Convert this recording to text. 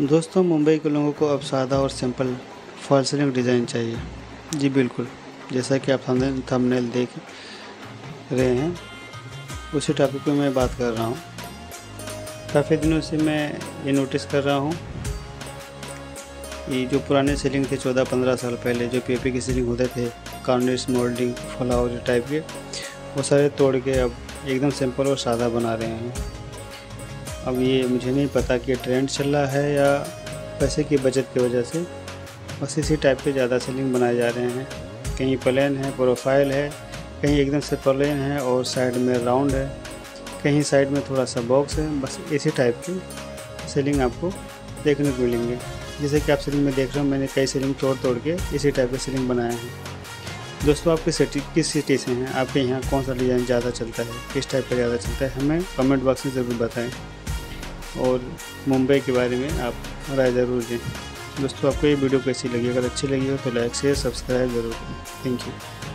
दोस्तों, मुंबई के लोगों को अब सादा और सिंपल फॉल सीलिंग डिज़ाइन चाहिए। जी बिल्कुल, जैसा कि आप सामने थंबनेल देख रहे हैं, उसी टॉपिक पे मैं बात कर रहा हूँ। काफ़ी दिनों से मैं ये नोटिस कर रहा हूँ कि जो पुराने सीलिंग थे 14-15 साल पहले, जो पीओपी की सीलिंग होते थे, कार्निश, मोल्डिंग, फ्लावर टाइप के, वो सारे तोड़ के अब एकदम सिंपल और सादा बना रहे हैं। अब ये मुझे नहीं पता कि ट्रेंड चल रहा है या पैसे की बचत की वजह से बस इसी टाइप के ज़्यादा सीलिंग बनाए जा रहे हैं। कहीं प्लेन है, प्रोफाइल है, कहीं एकदम से प्लेन है और साइड में राउंड है, कहीं साइड में थोड़ा सा बॉक्स है। बस इसी टाइप की सीलिंग आपको देखने को मिलेंगे। जैसे कि आप सीलिंग में देख रहे हो, मैंने कई सीलिंग तोड़ के इसी टाइप के सीलिंग बनाए हैं। दोस्तों, आपकी सिटी किस सिटी से हैं? आपके यहाँ कौन सा डिज़ाइन ज़्यादा चलता है, किस टाइप का ज़्यादा चलता है, हमें कमेंट बॉक्स में ज़रूर बताएं और मुंबई के बारे में आप राय ज़रूर दें। दोस्तों, आपको ये वीडियो कैसी लगी? अगर अच्छी लगी हो तो लाइक शेयर सब्सक्राइब ज़रूर करें। Thank you.